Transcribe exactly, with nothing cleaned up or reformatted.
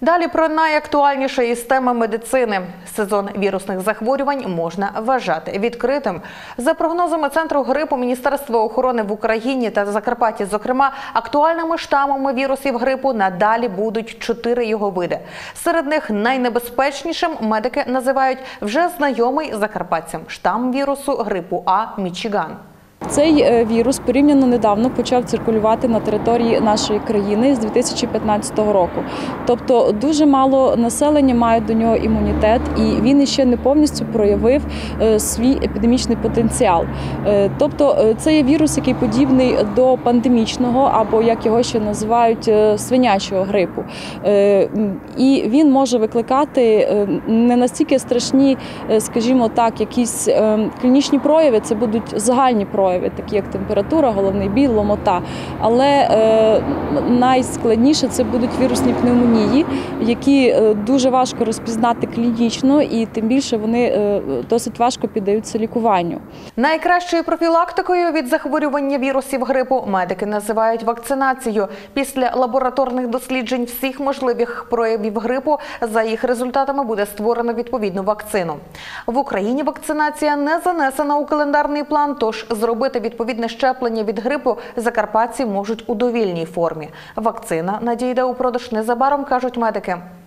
Далі про найактуальніше із теми медицини. Сезон вірусних захворювань можна вважати відкритим. За прогнозами Центру грипу Міністерства охорони в Україні та Закарпатті, зокрема, актуальними штамами вірусів грипу надалі будуть чотири його види. Серед них найнебезпечнішим медики називають вже знайомий закарпатцям штам вірусу грипу А «Мічиган». Цей вірус порівняно недавно почав циркулювати на території нашої країни з дві тисячі п'ятнадцятого року. Тобто дуже мало населення мають до нього імунітет, і він ще не повністю проявив свій епідемічний потенціал. Тобто це є вірус, який подібний до пандемічного, або як його ще називають, свинячого грипу. І він може викликати не настільки страшні, скажімо так, якісь клінічні прояви, це будуть загальні прояви, такі як температура, головний біль, ломота. Але е, найскладніше це будуть вірусні пневмонії, які е, дуже важко розпізнати клінічно, і тим більше вони е, досить важко піддаються лікуванню. Найкращою профілактикою від захворювання вірусів грипу медики називають вакцинацію. Після лабораторних досліджень всіх можливих проявів грипу за їх результатами буде створено відповідну вакцину. В Україні вакцинація не занесена у календарний план, тож зробити відповідне щеплення від грипу закарпатці можуть у довільній формі. Вакцина надійде у продаж незабаром, кажуть медики.